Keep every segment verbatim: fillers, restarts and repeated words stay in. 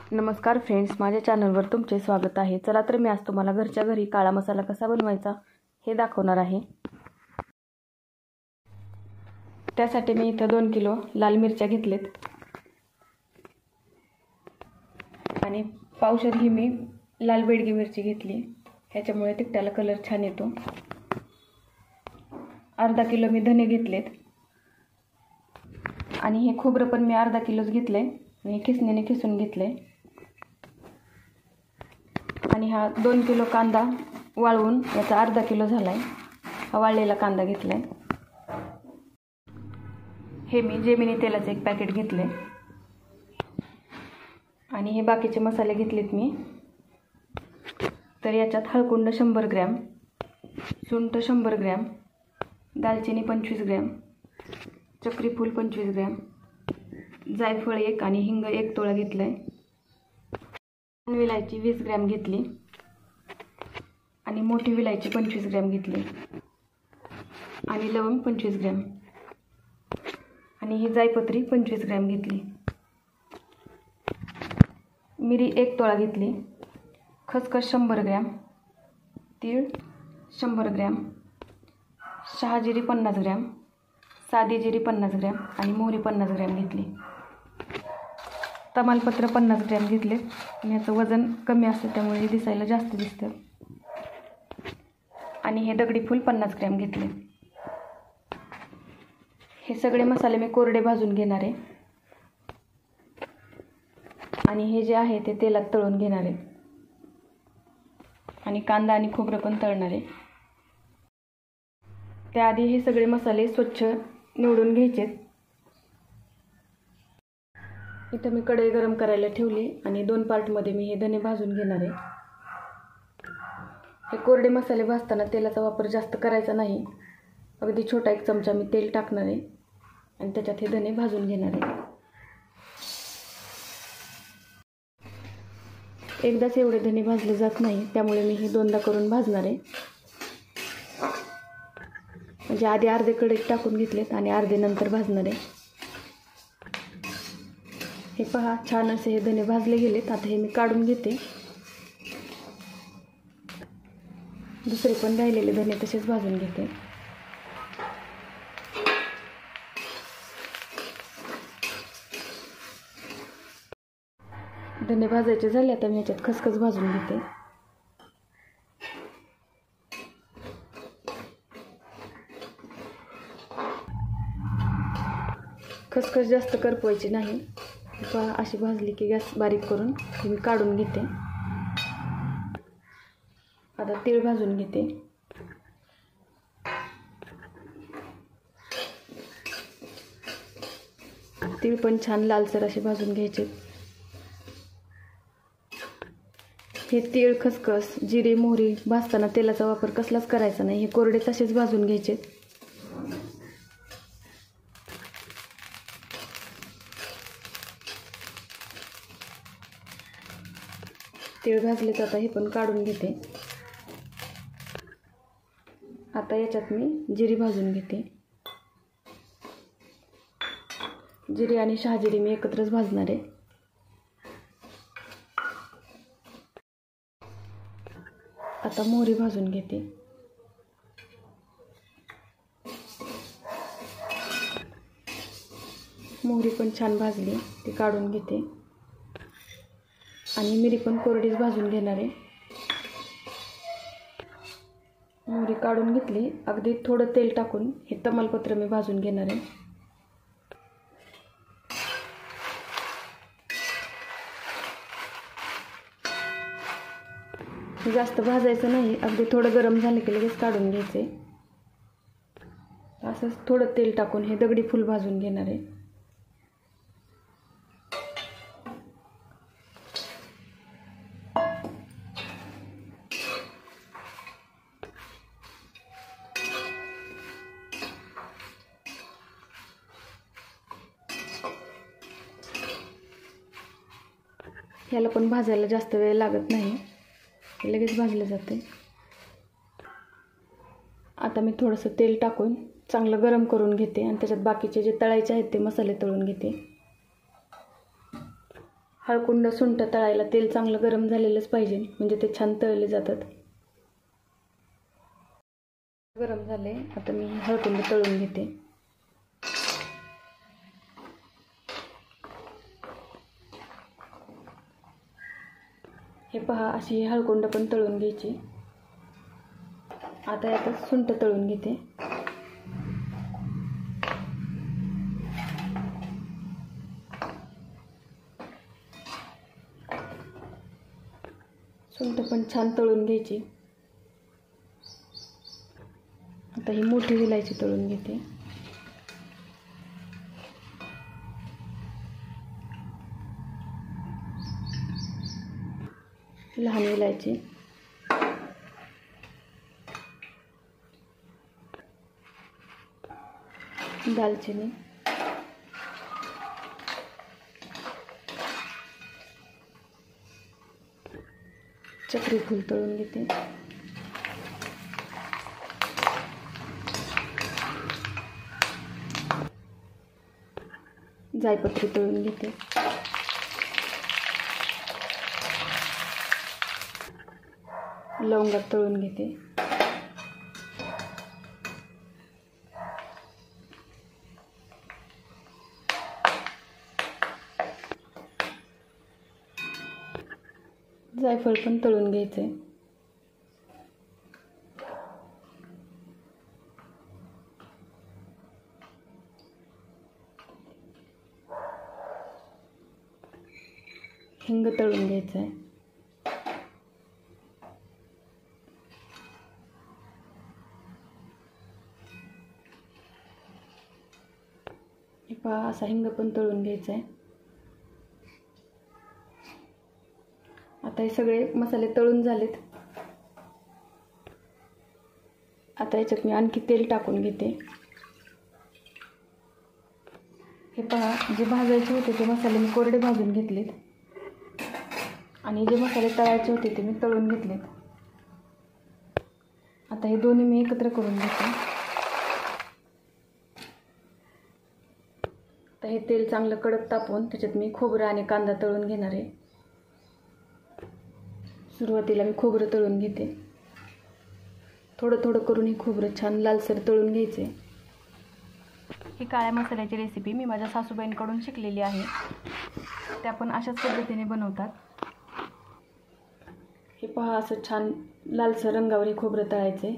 नमस्कार फ्रेंड्स, माझ्या चॅनलवर तुमचे स्वागत आहे। चला तर मी आज तुम्हाला घरच्या घरी काळा मसाला कसा बनवायचा हे दाखवणार आहे। त्यासाठी मी इथे दोन किलो लाल मिरच्या घेतलेत आणि पावशेर ही मी लाल बेडगी मिरची घेतली, ह्याच्यामुळे तिखटाला कलर छान येतो। अर्धा किलो मी धने घेतलेत आणि हे खोबरं पण मी अर्धा किलोच घेतले आणि खिसणीने खिसून घेतले। आणि हा दोन किलो कांदा वाळवून याचा अर्धा किलो झालाय, हा वाळलेला कांदा घेतलाय। हे मी जेमिनी तेलाचे एक पॅकेट घेतले आणि हे बाकीचे मसाले घेतलेत मी। तर याच्यात हळकुंड शंभर ग्रॅम, सुंठ शंभर ग्रॅम, दालचिनी पंचवीस ग्रॅम, चक्री फूल पंचवीस ग्रॅम, जायफळ एक आणि हिंग एक तोळा घेतलाय। विलायची वीस ग्रॅम घेतली आणि मोठी विलायची पंचवीस ग्रॅम घेतली आणि लवंग पंचवीस ग्रॅम आणि ही जायपत्री पंचवीस ग्रॅम घेतली। मिरी एक तोळा घेतली, खसखस शंभर ग्रॅम, तीळ शंभर ग्रॅम, शहाजिरी पन्नास ग्रॅम, साधी जिरी पन्नास ग्रॅम आणि मोहरी पन्नास ग्रॅम घेतली। तमालपत्र पन्नास ग्रॅम घेतले आणि याचं वजन कमी असतं त्यामुळे दिसायला जास्त दिसतं। आणि हे दगडी फूल पन्नास ग्रॅम घेतले। हे सगळे मसाले मी कोरडे भाजून घेणार आहे आणि हे जे आहे ते तेलात तळून घेणार आहे आणि कांदा आणि खोबरं पण तळणार आहे। त्याआधी हे सगळे मसाले स्वच्छ निवडून घ्यायचे। इथं मी कढई गरम करायला ठेवली आणि दोन पार्टमध्ये मी हे धने भाजून घेणार आहे। हे कोरडे मसाले भाजताना तेलाचा वापर जास्त करायचा नाही, अगदी छोटा एक चमचा मी तेल टाकणार आहे आणि त्याच्यात हे धने भाजून घेणार आहे। एकदाच एवढे धने भाजले जात नाही त्यामुळे मी हे दोनदा करून भाजणार आहे। म्हणजे आधी अर्धे कढईत टाकून घेतलेत आणि अर्धे नंतर भाजणार आहे। हे पहा, छान असे हे धने भाजले गेलेत। आता हे मी काढून घेते। दुसरे पण राहिलेले धने तसेच भाजून घेते। धने भाजायचे झाले, आता मी ह्याच्यात खसखस भाजून घेते। खसखस जास्त करपवायची नाही, पहा अशी भाजली की गॅस बारीक करून हे मी काढून घेते। आता तीळ भाजून घेते। तीळ पण छान लालसर असे भाजून घ्यायचे। हे तीळ, खसखस, जिरे, मोहरी भाजताना तेलाचा वापर कसलाच करायचा नाही, हे कोरडे तसेच भाजून घ्यायचे। तीळ भाजलेत, आता हे पण काढून घेते। आता याच्यात मी जिरी भाजून घेते। जिरी आणि शहाजिरी मी एकत्रच भाजणार आहे। आता मोहरी भाजून घेते। मोहरी पण छान भाजली, ती काढून घेते आणि मिरी पण कोरडीच भाजून घेणार आहे। मोहरी काढून घेतली, अगदी थोडं तेल टाकून हे तमालपत्र मी भाजून घेणार आहे। जास्त भाजायचं नाही, अगदी थोडं गरम झालं की लगेच काढून घ्यायचे। असंच थोडं तेल टाकून हे दगडी फूल भाजून घेणार आहे। ह्याला पण भाजायला जास्त वेळ लागत नाही, लगेच भाजलं जाते। आता मी थोडंसं तेल टाकून चांगलं गरम करून घेते आणि त्याच्यात बाकीचे जे तळायचे आहेत ते मसाले तळून घेते। हळकुंड सुंठ तळायला तेल चांगलं गरम झालेलंच पाहिजे, म्हणजे ते छान तळले जातात. गरम झाले, आता मी हळकुंड तळून घेते. हे पहा, अशी हळकुंड पण तळून घ्यायची. आता यातच सुंठ तळून घेते. सुंठ पण छान तळून घ्यायची. आता ही मोठी विलायची तळून घेते. लहान विलायची, दालचिनी, चक्री फूल तळून घेते. जायपत्री तळून घेते. लवंगा तळून घेते. जायफळ पण तळून घ्यायचे. हिंग तळून घ्यायचं आहे. हे पहा, असा हिंग पण तळून घ्यायचा आहे. आता हे सगळे मसाले तळून झालेत. आता याच्यात मी आणखी तेल टाकून घेते. हे पहा, जे भाजायचे होते ते मसाले मी कोरडे भाजून घेतलेत आणि जे मसाले तळायचे होते ते मी तळून घेतलेत. आता हे दोन्ही मी एकत्र करून घेते. आता हे तेल चांगलं कडक तापवून त्याच्यात मी खोबरं आणि कांदा तळून घेणार आहे. सुरुवातीला मी खोबरं तळून घेते. थोडं थोडं करून हे खोबरं छान लालसर तळून घ्यायचे. ही काळ्या मसाल्याची रेसिपी मी माझ्या सासूबाईंकडून शिकलेली आहे. त्या पण अशाच पद्धतीने बनवतात. हे पहा, असं छान लालसर रंगावर हे खोबरं तळायचे.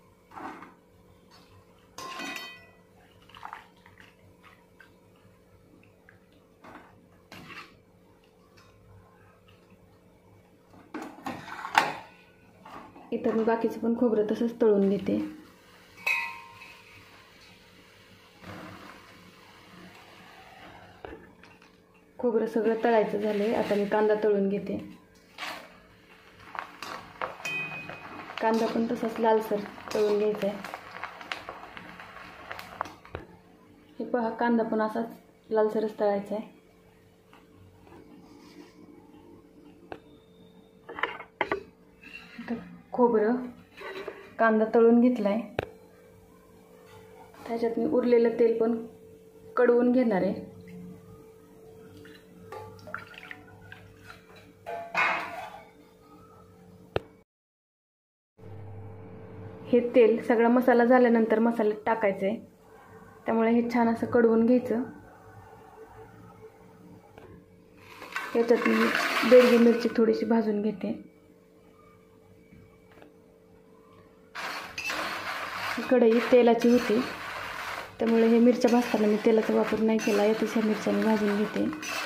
इतर मी बाकीचं पण खोबरं तसंच तळून घेते. खोबरं सगळं तळायचं झालंय. आता मी कांदा तळून घेते. कांदा पण तसाच लालसर तळून घ्यायचा आहे. हे पहा, कांदा पण असाच लालसरच तळायचा आहे. खोबरं कांदा तळून घेतलाय. त्याच्यात मी उरलेलं तेल पण कडवून घेणार आहे. हे तेल सगळा मसाला झाल्यानंतर मसाल्यात टाकायचं आहे. त्यामुळे हे छान असं कडवून घ्यायचं. याच्यात मी बेडगी मिरची थोडीशी भाजून घेते. कढई तेलाची होती, त्यामुळे हे मिरच्या भाजताना मी तेलाचा वापर नाही केला. यातच ह्या मिरच्या मी भाजून घेते.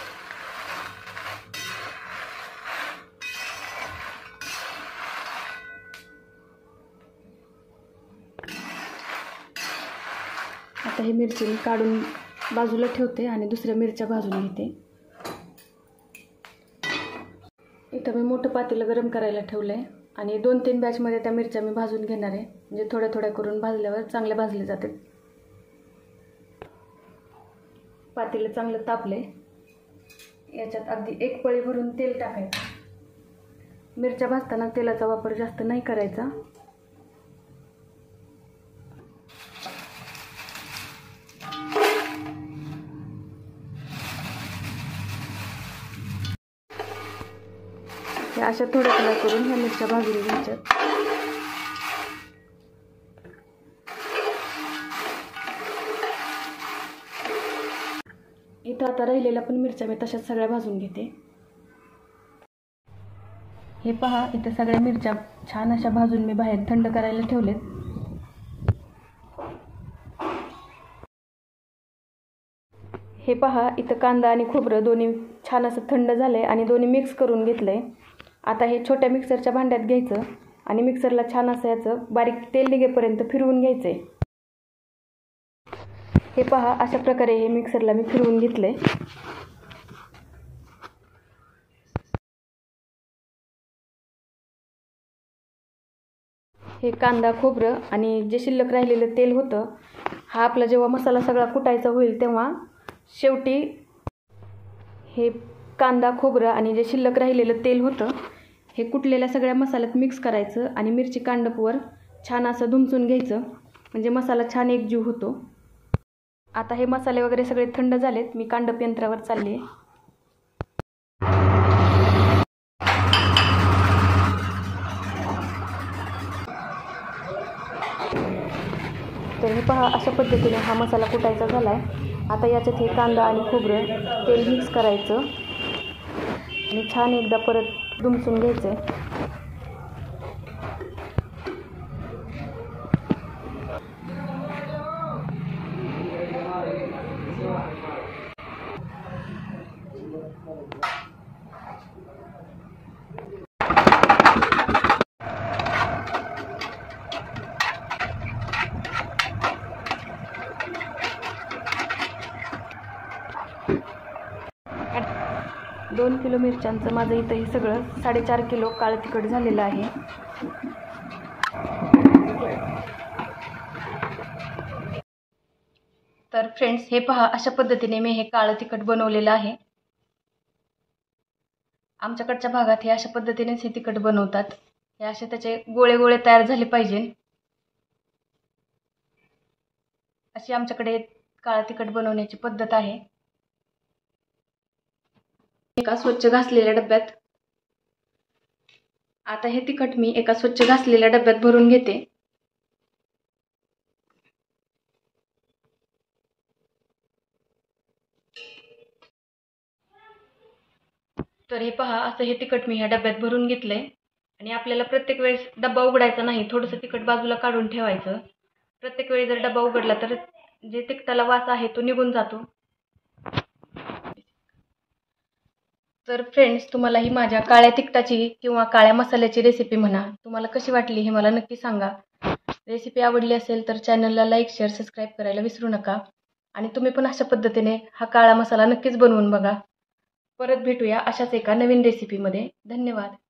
आता ही मिरची मी काढून बाजूला ठेवते आणि दुसऱ्या मिरच्या भाजून घेते. इथं मी मोठं पातेलं गरम करायला ठेवलं आहे आणि दोन तीन बॅचमध्ये त्या मिरच्या मी भाजून घेणार आहे. म्हणजे थोड्या थोड्या करून भाजल्यावर चांगले भाजले जातात. पातेलं चांगलं तापले. याच्यात अगदी एक पळी भरून तेल टाकायचं. मिरच्या भाजताना तेलाचा वापर जास्त नाही करायचा. या अशा थोड्या थोड्या करून ह्या मिरच्या भाजून घ्यायच्यात. इथं आता राहिलेल्या पण मिरच्या मी तशाच सगळ्या भाजून घेते. हे पहा, इथं सगळ्या मिरच्या छान अशा भाजून मी बाहेर थंड करायला ठेवलेत. हे पहा, इथं कांदा आणि खोबरं दोन्ही छान असं थंड झालंय आणि दोन्ही मिक्स करून घेतलंय. आता हे छोट्या मिक्सरच्या भांड्यात घ्यायचं आणि मिक्सरला छान असं याचं बारीक तेल निघेपर्यंत फिरवून घ्यायचंय. हे पहा, अशा प्रकारे हे मिक्सरला मी फिरवून घेतलंय. हे कांदा खोबरं आणि जे शिल्लक राहिलेलं तेल होतं, हा आपला जेव्हा मसाला सगळा कुटायचा होईल तेव्हा शेवटी हे कांदा खोबरं आणि जे शिल्लक राहिलेलं तेल होतं हे कुटलेल्या सगळ्या मसाल्यात मिक्स करायचं आणि मिरची कांडपवर छान असं धुमसून घ्यायचं, म्हणजे मसाला छान एकजीव होतो. आता हे मसाले वगैरे सगळे थंड झालेत. मी कांडप यंत्रावर चालले. तर हे पहा, अशा पद्धतीने हा मसाला कुटायचा झाला आहे. आता याच्यात हे कांदा आणि खोबरं तेल मिक्स करायचं आणि छान एकदा परत दुमसून घ्यायचं आहे. दोन किलो मिरच्यांचं माझं इथं हे सगळं साडेचार किलो काळं तिखट झालेलं आहे. तर फ्रेंड्स, हे पहा, अशा पद्धतीने मी हे काळं तिखट बनवलेलं आहे. आमच्याकडच्या भागात हे अशा पद्धतीनेच हे तिखट बनवतात. हे असे त्याचे गोळे गोळे तयार झाले पाहिजे, अशी आमच्याकडे काळं तिखट बनवण्याची पद्धत आहे. एका स्वच्छ घासलेल्या डब्यात आता हे तिखट मी एका स्वच्छ घासलेल्या डब्यात भरून घेते. तर हे पहा, असं हे तिखट मी ह्या डब्यात भरून घेतलंय आणि आपल्याला प्रत्येक वेळेस डब्बा उघडायचा नाही, थोडंसं तिखट बाजूला काढून ठेवायचं. प्रत्येक वेळी जर डब्बा उघडला तर जे तिखटाला वास आहे तो निघून जातो. तर फ्रेंड्स, तुम्हाला ही माझ्या काळ्या तिखटाची किंवा काळ्या मसाल्याची रेसिपी म्हणा, तुम्हाला कशी वाटली हे मला नक्की सांगा. रेसिपी आवडली असेल तर चॅनलला लाईक शेअर सबस्क्राईब करायला विसरू नका आणि तुम्ही पण अशा पद्धतीने हा काळा मसाला नक्कीच बनवून बघा. परत भेटूया अशाच एका नवीन रेसिपीमध्ये. धन्यवाद.